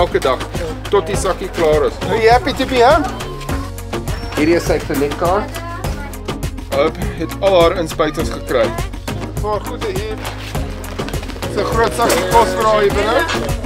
elke dag tot die sakkie klaar is. Are you happy to be home? Hierdie is sy NexGard. Hup het al haar inspuitings gekry. Maar goed hier. Dis 'n groot sakkie kos vir haar hier binne.